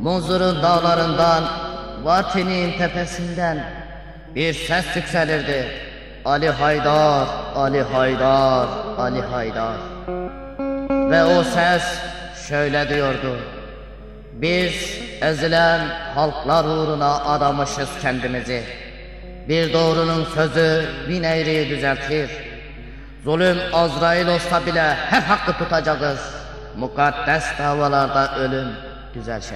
Munzur'un dağlarından, Vatini'nin tepesinden bir ses yükselirdi. Ali Haydar, Ali Haydar, Ali Haydar. Ve o ses şöyle diyordu: biz ezilen halklar uğruna adamışız kendimizi. Bir doğrunun sözü bin eğriyi düzeltir. Zulüm Azrail olsa bile her hakkı tutacağız. Mukaddes davalarda ölüm güzel şey.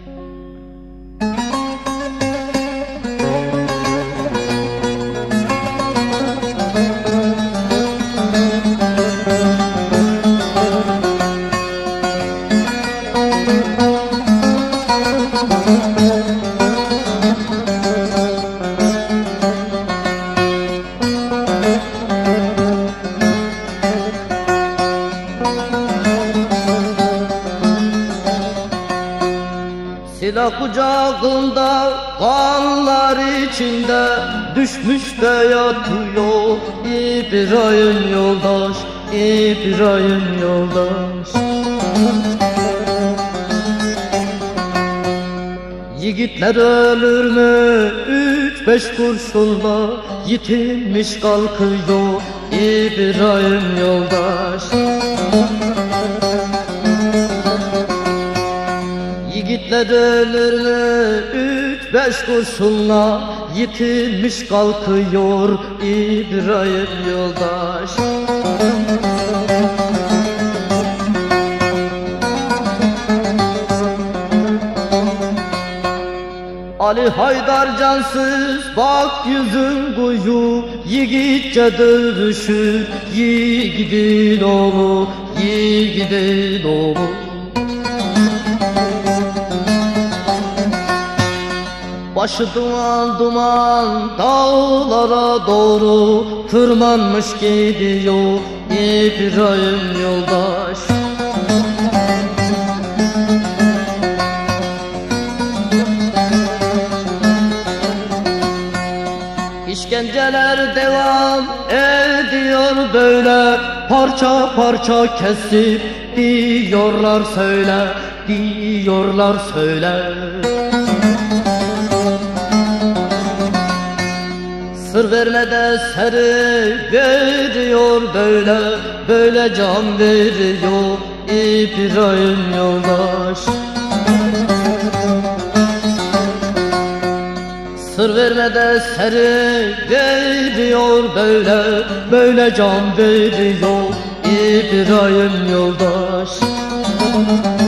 Silah kucağında, kanlar içinde, düşmüş de yatıyor İbrahim yoldaş, İbrahim yoldaş. Yiğitler ölür mü 3-5 kurşunla, yitilmiş kalkıyor İbrahim yoldaş. Yiğitler ölür mü 3-5 kurşunla, yitilmiş kalkıyor İbrahim yoldaş. Ali Haydar cansız, bak yüzün kuyu, yiğitçe dövüşür yiğidin oğlu, yiğidin oğlu. Başı duman duman dağlara doğru tırmanmış gidiyor İbrahim yoldaş. İşkenceler devam ediyor böyle, parça parça kesip diyorlar söyle, diyorlar söyle. Sır vermede seri veriyor böyle, böyle can veriyor İbrahim yoldaş. Sır vermede seri veriyor böyle, böyle can veriyor İbrahim yoldaş.